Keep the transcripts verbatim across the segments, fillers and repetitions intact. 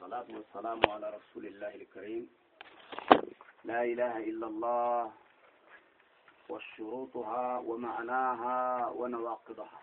والصلاة والسلام على رسول الله الكريم. لا إله إلا الله وشروطها ومعناها ونواقضها.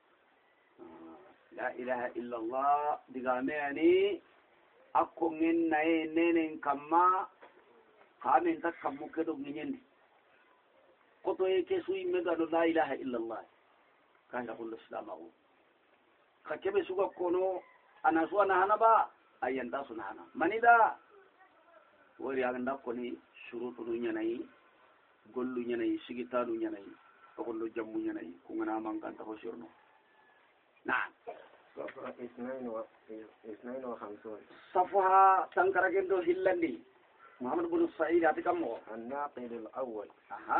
لا إله إلا الله دقامعني أكو من نين كما خامن تكمو كدو منين قطو يكسوي مدى لا إله إلا الله كان يقول الإسلام أقول خكبه سوى كونو أنا سوى نهانا با أين دا سنهانا مني دا وري أغندا كوني شروط نيناي قولو نيناي سيغتانو نيناي فقولو جمو نيناي كونغنا مانكان تخشرنو. نعم. صفحة اثنين وخمسون. صفحة تنكركندو هلندي محمد بن السعيد أتكمو الناقل الأول. أها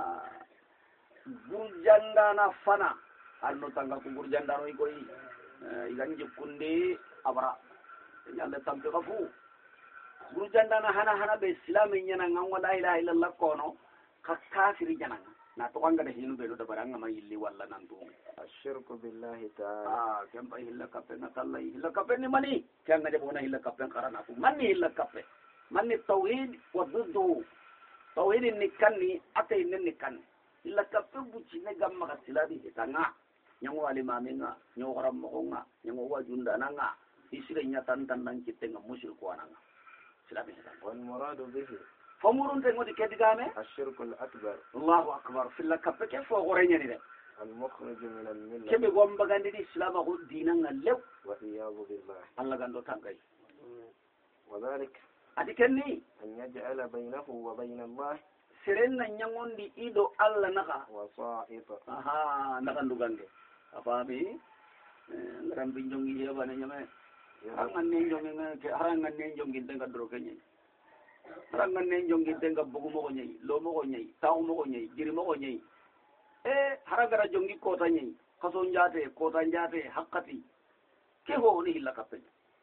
برجاندانا فنا أنو تنكاكو برجاندانو يكوي igan jikundi abra nyalle tampi kafu burjandana hana hana be islami nyana ngwa la ilaha illallah kono ka kafiri nyana na to wanga da hinu be do da baranga ma yilli walla nan do ashirku billahi ta'ala. ah kempa hilla kape na tallahi hilla kape ni mani kanga de bona hilla kape karana ku mani hilla kape mani tauhid wa duddu tauhid ni kanni atay ni kanni hilla kape buci ne gamma ka siladi hitanga nyango alimamenga nyango ramokonga nyango wajundananga isire nyatan tandan kitenga musyrik wananga silabe wal muradu bihi famurun tengo dikedigame ashirku al akbar. Allahu akbar filla kapeke fo gorenya ni de al mukhrij min al millah kebe gomba gandi di islam ko dinanga lew wa iyadu billah. Allah gando tangay wa dhalik adikenni an yaj'ala baynahu wa bayna Allah sirenna nyangondi ido Allah naka wasa'ita. aha naka ndugange apami ngaram binjongi ya bana nyame harangan ne jongi ke harangan ne jongi tenga dro kenyi harangan ne jongi tenga bugu mo nyi lo mo nyi taw mo nyi jiri mo nyi e haragara jongi ko ta nyi kaso njate ko ta njate hakati ke ho ni hilla kapen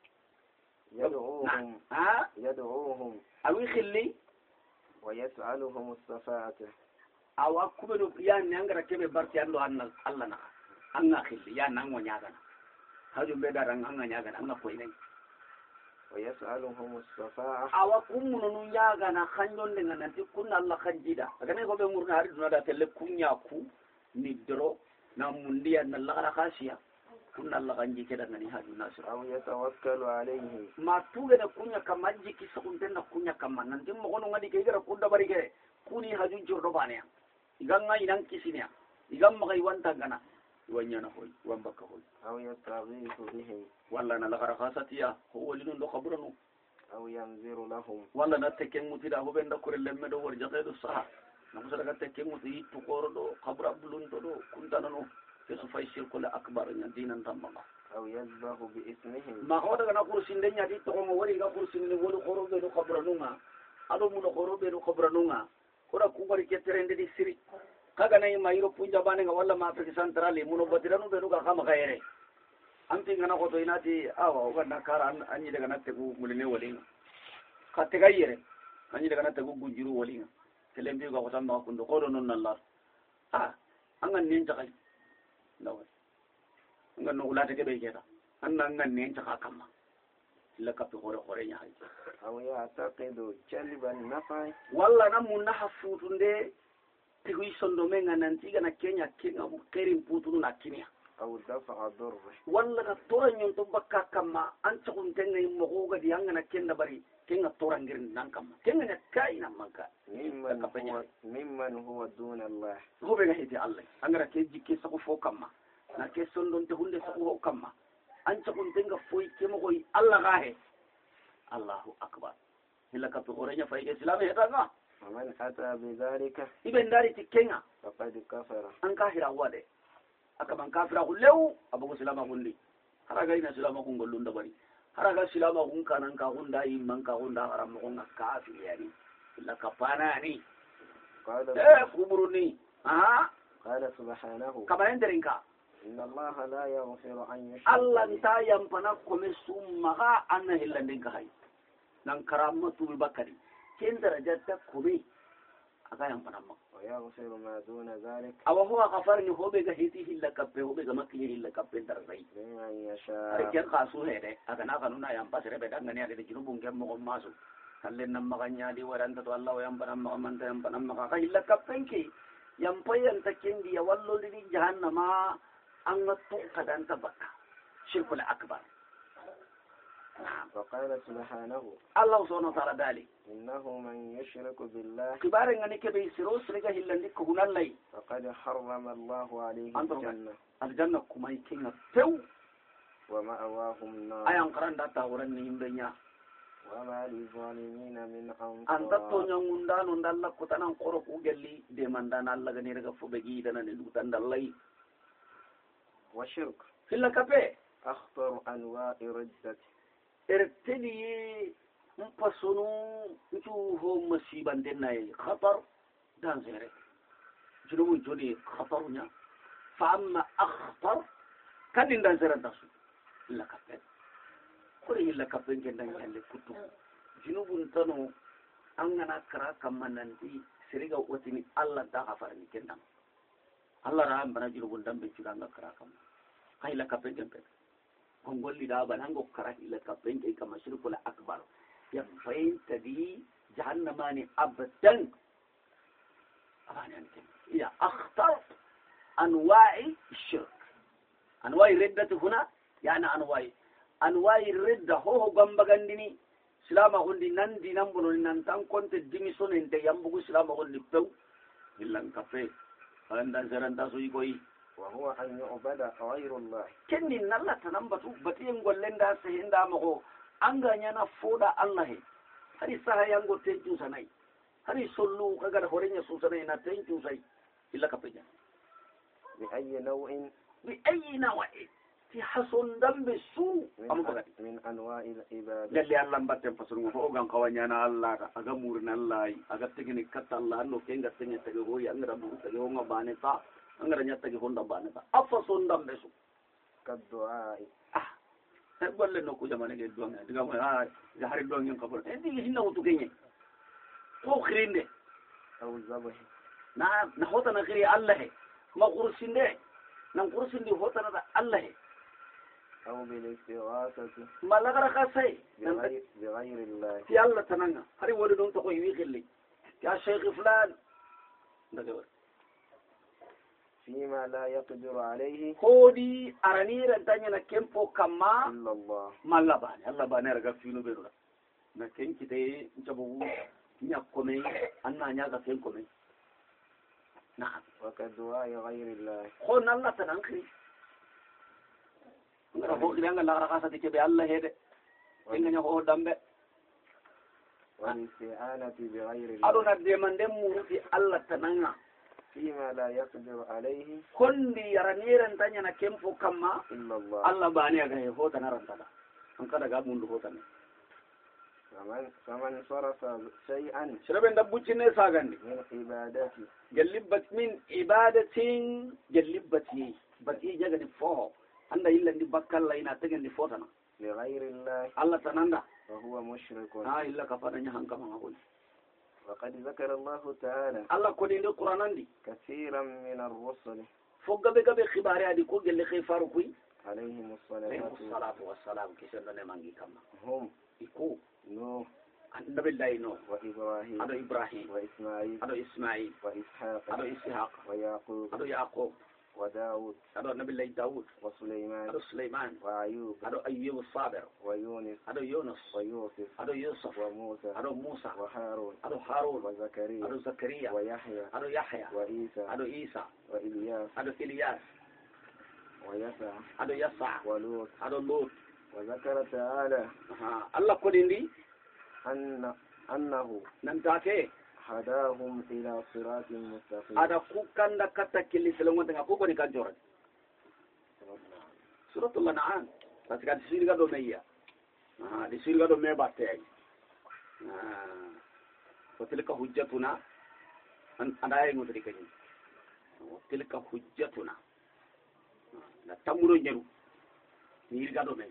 yad'uhum ha yad'uhum awi khilli wa yas'aluhum as-safa'ata awa kubenu ya nyangara kebe barti ando anna Allah na anga khilli ya nango nyagana haju beda rang anga nyagana anga koine wa yas'aluhum as-safa'a awa kumunu nu nyagana khanjon de nanti kunna Allah khanjida agane ko be murna hari dunada tele kunya ku ni dro na mundiya na lagara khasiya kunna Allah khanji keda ngani haju nasir aw yatawakkalu alayhi ma tuge na kunya kamaji kisakunten na kunya kamana nanti mo kono ngadi ke gara kunda barike kuni haju jordo bane iganga inang kisinya igam magai wanta gana wanyana hoy wambaka hoy aw yastaghiithu bihim walla na lagara khasatiya ho wolinu ndo khabranu aw yanziru lahum walla na tekken mutida ho benda kore lemme do wor jaqedo saha na musala ga tekken muti to korodo khabra bulun to do kuntanano fesu fay shirku la akbar nya dinan tamma aw yazbahu bi ismihim ma hoda ga na kursi ndenya di to mo wori ga kursi ni wolu khorobe do khabranunga ado mu no khorobe do khabranunga kora ku wori keterende di siri kaga nay mayro punja bane nga walla ma afrika centrale muno badiranu be nuga kama kayere amti ngana ko to inati awa o ganna kara anyi daga natte ku mulene walinga katte gayere anyi daga natte ku gunjuru walinga kelembi ko tamma ko ndo ko non nalla ah angan nin takai lawa angan no ulate ke be jeta annan ngan nin taka kama illa kapto hore hore nya hay aw ya'taqidu jalban nafi walla namu nahafutunde tigu isondo menga nanti gana kenya kenga kerim putunu na kinya aw dafa'a durr walla na toranyon to bakka kama an tsakun tenga mo goga di anga na kenda bari kenga torangirin nan kama kenga na kai na manka mimman huwa mimman huwa duna Allah go be ga hiti Allah angara ke jikke sako fo kama na ke sondo te hunde sako kama an tsakun tenga foi ke mo goyi Allah ga he Allahu akbar illa ka to orenya fa ke islam heta nga ومن أتى بذلك ibn dari tikenga فقد كفر an kahira wade aka man kafira kullu abu silama kundi haraga ina silama kun gollunda bari haraga silama kun kanan ka hunda yi man ka hunda haram kun kafir yani illa kapana ni قال eh kuburuni aha قال سبحانه kama enderinka إن الله لا يغفر أن يشرك Allah به ta yampana kome summa ga anna hillandin ka hay nan karamatu bakari ken darajar ta kome aga yang panamma ويغفر ما دون ذلك awa huwa ghafarni hobe ga hiti hilla kappe hobe ga makli hilla kappe darzai لمن are يشاء ken khasu hede aga na kanuna yang pasre be dan ngani ade junubun kem mo masu kallen nam maganya di waranta to Allah yang panamma manta yang panamma ka hilla kappenki yang payan takendi ya wallo di jahannama an to kadan tabaka shirkul akbar وقال سبحانه الله سبحانه وتعالى ذلك إنه من يشرك بالله كبار غني كبي سروس رجا هلندك هنا لي فقد حرم الله عليه الجنة الجنة كما يكين تو ومأواه النار أيام قران داتا ورن يمبنيا وما للظالمين من أنت أنصار تونيا مندان ندلا كتانا قرق وجلي دمندان الله غني رجا فبجي دنا ندوتان دللي وشرك في الكبه أخطر أنواع الردة ارتدي مبصنو نشوفه مصيبا دناي خطر دانزيري جنوب جوني خطرنا فأما أخطر كان دانزيرا داسو إلا كابين كل إلا كابين كنا يالله كتو جنوب تنو أننا كرا كمان ننتي سريعا وتني الله دا غفرني كنا الله رحم بنا جنوب دم بيجونا كرا كمان هاي إلا كابين كنا Kongoli da banango kara ila kapenge kama shirku la akbar ya fahimta di jahannama ne abadan abani anke ya akhtar anwa'i shirk anwa'i riddatu huna yani anwa'i anwa'i ridda ho ho gamba gandini silama hundi nandi nambuno nan tan konte dimi sonente yambugo silama hundi pew illan kafe anda zaranda so yikoyi وهو أن يعبد غير الله كني نلا تنبتو بتين قولن دا سهين دا مغو أنغا نيانا فودا الله هري سها يانغو تنجو سناي هري سلو كغر هورين يسوسناي نا تنجو ساي إلا كبجا بأي نوع بأي نوع في حسن دم بسو من أنواع العبادة جل الله مبتم فسرون فوغان كوانيانا الله أغا مورنا الله أغا تغني كتا الله أنو كينغا تغني تغوي أنغرا بو تغوي بانتا angara nyata ki honda bana ta afa sonda mesu kaddu'a ah sai golle no ko jamane ge duanga diga mo ha ya hari duanga ko bol e digi hinna wutu kenye ko khirinde aw zabah na na hota na khiri allah ma qursinde nan qursinde hota na allah aw bil istighasati malagara khasai بغير الله في الله تنانا هري ولدون تقوي ويخلي يا شيخ فلان دغور فيما لا يقدر عليه هودي أرانير أنتني نكمبو كما إلا الله ما الله باني الله باني رجع فينو بيرولا نكين كده نجابو نياكمي أنا نياك فين كمي نعم وكدعاء غير الله خون الله تنانكري نرى فوق لأن الله رخاصة تكبي الله هذا إننا هو دمبه والاستعانة بغير الله أرونا ديمان دمو في الله تنانا فيما لا يقدر عليه كندي يرانير أنتني نكمبو كما إلا الله الله باني أجاه هو تنارن تلا أنك رجع بندو هو تنا فمن فمن صرف شيئا شربين دبوتشينه ساغندي من عبادتي جلبت من عبادة جلبتي بتي جاغدي فو عند إلا دي بكال لا ينا تجندي فوتنا لغير الله الله تناندا وهو مشرك آه إلا كفارني هنك ما أقول وقد ذكر الله تعالى الله كودي دي القرآن عندي كثيرا من الرسل فوق بي بي خباري ادي كو جل خيفارو كوي عليهم عليهم الصلاة الصلاة والسلام كيسن مانغي كما هم يكو نوح النبي الله نوح وإبراهيم هذا إبراهيم وإسماعيل هذا إسماعيل وإسحاق هذا إسحاق ويعقوب هذا يعقوب وداود هذا نبي الله داود وسليمان هذا سليمان وأيوب هذا أيوب الصابر ويونس هذا يونس ويوسف هذا يوسف وموسى هذا موسى وهارون هذا هارون وزكريا هذا زكريا ويحيى هذا يحيى وعيسى هذا عيسى وإلياس هذا إلياس ويسع هذا يسع ولوط هذا لوط وذكر تعالى ها الله كوديندي أن أنه نمتاكي هداهم إلى صراط مستقيم ada kukan da kata kili selongo tengah kuko ni kanjoran suratul an'am pasca disirga do meya ah disirga do me batte ay ah tilka hujjatuna an adaye ngotri kany tilka hujjatuna na tamuro nyeru nirga do me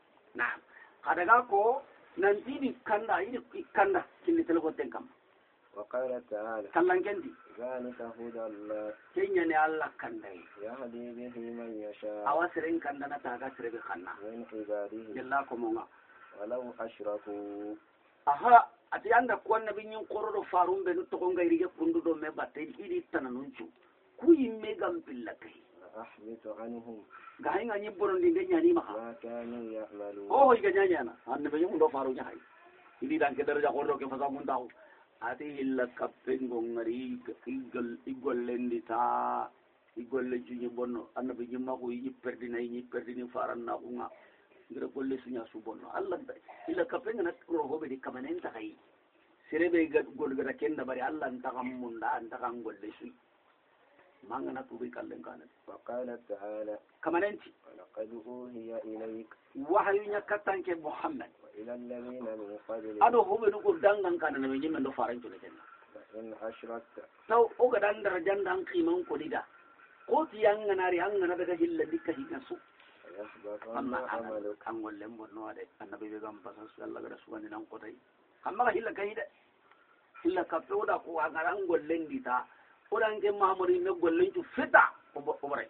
na kadaga ko nanti di kanda ini kanda kili selongo tengkam وقال تعالى kallan kendi ذلك هدى الله kenya ne Allah kandai يهدي به من يشاء awasirin kandana ta ga sirbe kanna من عباده jalla ko monga ولو أشركوا aha ati anda ko nabin yin kororo farum be no to ngai rige kundu do me batte idi tananunchu ku yimme gam pillakai أحبط عنهم ga hinga ni boron dinga nyani maka ما كانوا يعملون oh iga nyanya na annabi yin do faru nya hay idi dan ke daraja kororo ke fasa mun daw ati illa kappen gongari igal igollendi ta igolle junyi bonno annabi jimma ko yi perdina yi perdini faranna kunga ngira golle sunya su bonno allah illa kappen na ro hobe di kamanen ta kai serebe ga gol ga kenda bari allah ta kam munda anta kan golle su mangana tubi kallen kana وقال تعالى kamanenti ولقد أوحي إليك wahyu nya katanke muhammad وإلى الذين من قبلك ado hobe du ko dangan kana nabi jimma do faran to kenna لئن أشركت taw o ga dan darajan dan kiman ko dida ko ti yanga nari hanga na daga hilla dikka hinna su فيحبطن amma عملك an golle bonno ade annabi be gam pasan su Allah ga suwani nan ko tai amma ga hilla kai de hilla ka to da ko aga ran gollen dita o dan ke mamuri me gollen ju fita o bo bare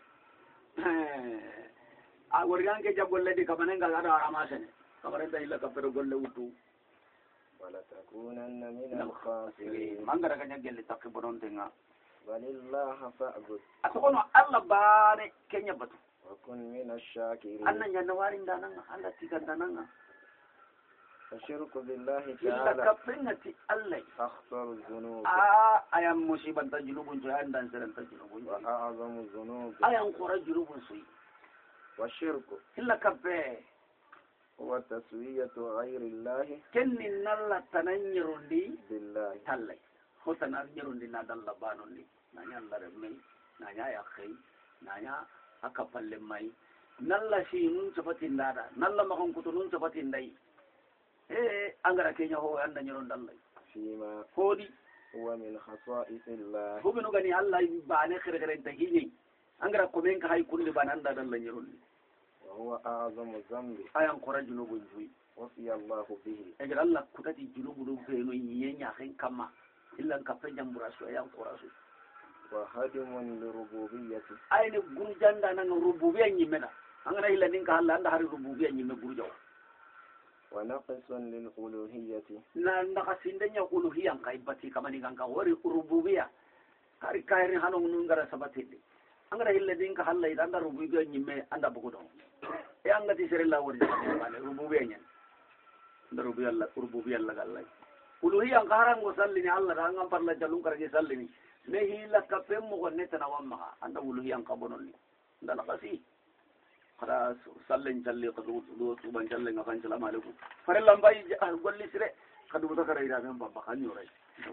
a gorgan ke ja golle di kamane ga ada arama sene kamare da hilla ka pero golle wutu ولتكونن من الخاسرين mangara ga nyagelle takki bonon tenga بل الله فاعبد atokono Allah bare kenya batu وكن من الشاكرين annan yanna warin dananga Allah tigan dananga الشرك بالله illa تعالى kafingati Allah أخطر الذنوب a ayam musiban ta junubun to yan dan saran ta junubun وأعظم الذنوب ayan qura junubun sui والشرك illa kabbe هو تسوية غير الله kenni nalla tananyirundi بالله talle ko tananyirundi na dalla banundi nanya Allah mai nanya ya kai nanya aka palle mai nalla shi nun sabatin dada nalla makon kutunun sabatin dai eh angara kenya ho anda nyiron dalla فيما kodi هو من خصائص الله hubinu gani Allah bane khere khere ta hinyi angara ko men ka hay kulli bananda dalla nyirundi وهو أعظم ذنب ayan qura junubun sui وصي الله به egal Allah kutati junubu do feno nyenya hen kama illa ka fe jambura su ayan qura su وهدم لربوبيته ayne gurjanda nan rububiyya nyimena angana illa nin ka Allah anda hari rububiyya nyimme gurjaw ونقص للألوهية na ndaka sindenya uluhiyya kai bati kama ni ganga wori rububiyya hari kairi hanu ngara sabatinde angana illa nin ka Allah anda rububiyya nyimme anda bugudo e anga ti serella wori bale rububiyya nyen anda rububiyya Allah rububiyya Allah gallai uluhiyya ngarango sallini Allah da ngam parla jalun karage sallini ne hila ka pemmo gonne tana wamma anda uluhiyya ka bononni anda nakasi khara sallen jalle ko do do ban jalle ngafan assalamu alaikum fare lambai golli sire kadu to kare ida men babba kan yorai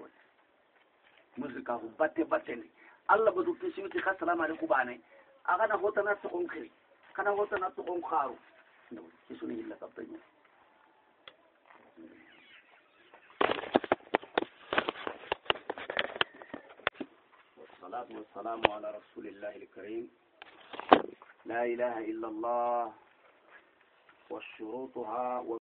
musika ko batte batte ni Allah badu kisimiti assalamu alaikum bane aga na hota na to konkiri kana hota na to kon kharu kisuni hila ka pemmo والصلاة والسلام على رسول الله الكريم لا إله إلا الله وشروطها